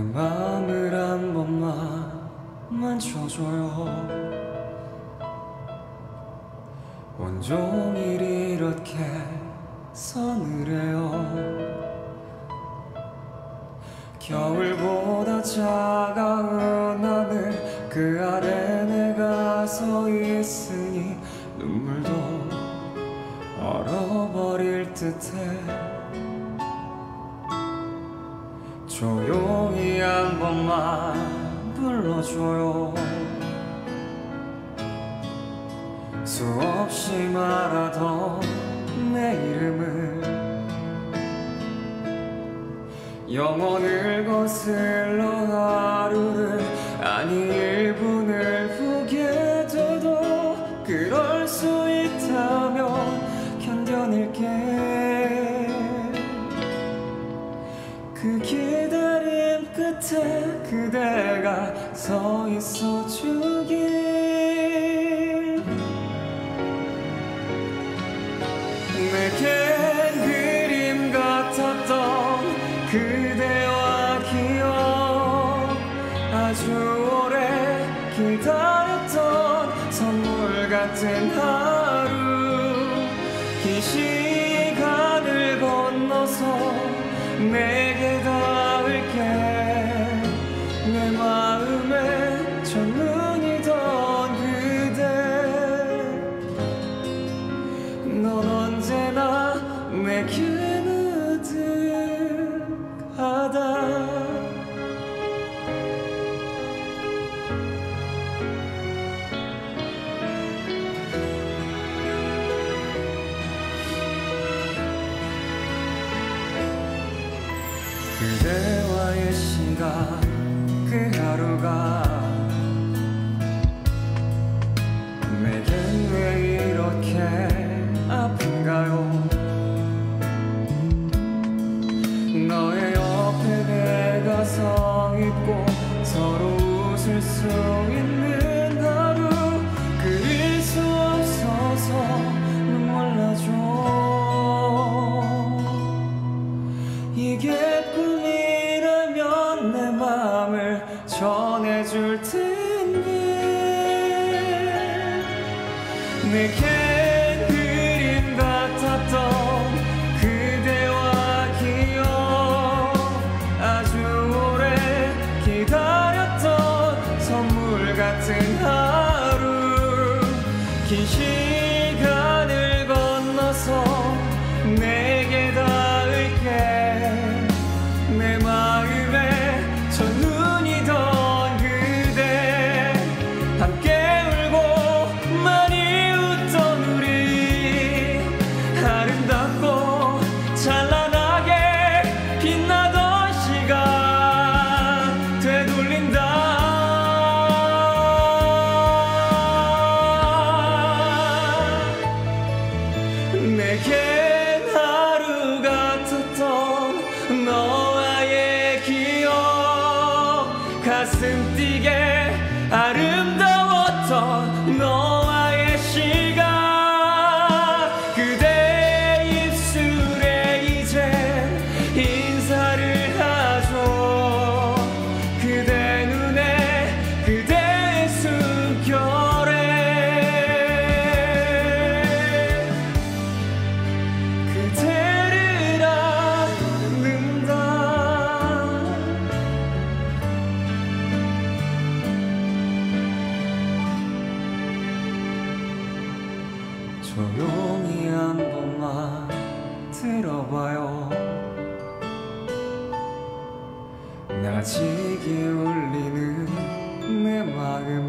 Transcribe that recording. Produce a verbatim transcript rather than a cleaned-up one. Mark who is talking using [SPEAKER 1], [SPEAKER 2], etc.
[SPEAKER 1] 맘을 한 번만 만져줘요. 온종일 이렇게 서늘해요. 겨울보다 차가운 하늘 그 아래 내가 서 있으니 눈물도 얼어버릴 듯해. 조용히 한 번만 불러줘요. 수없이 말하던 내 이름을 영원을 거슬러 하루를 아니 일 분을 보게 돼도 그럴 수 있다면 견뎌낼게. 그 기다림 끝에 그대가 서 있어 주길. 내겐 그림 같았던 그대와 기억, 아주 오래 기다렸던 선물 같은 하루. 긴 시간을 건너서 내게 닿을게. 내 마음에 첫눈이던 그대, 넌 언제나 내게 느득하다. 그대와의 시간 그 하루가 내겐 왜 이렇게 아픈가요. 너의 옆에 내가 서 있고 서로 웃을 수 있는 하루. 그릴 수 없어서 눈물 나죠. 이게 꿈이라면 내 맘을 전해줄 텐데. 내겐 그림 같았던 그대와 기억, 아주 오래 기다렸던 선물 같은 하루. 긴 시간을 건너서 내게 닿을게. 내 마음에 첫눈이던 그대, 함께 울고 많이 웃던 우리, 아름답고 찬란하게 빛나던 시간 되돌린다. 내겐 하루 같았던 너와의 기억, 가슴 뛰게 아름다웠던 너와의 시간. 그대 입술에 이제 인사를 하죠. 그대 눈에 그대의 숨결에 그대를 안는다. 조용히 한 번만 들어봐요. 나직이 울리는 내 마음을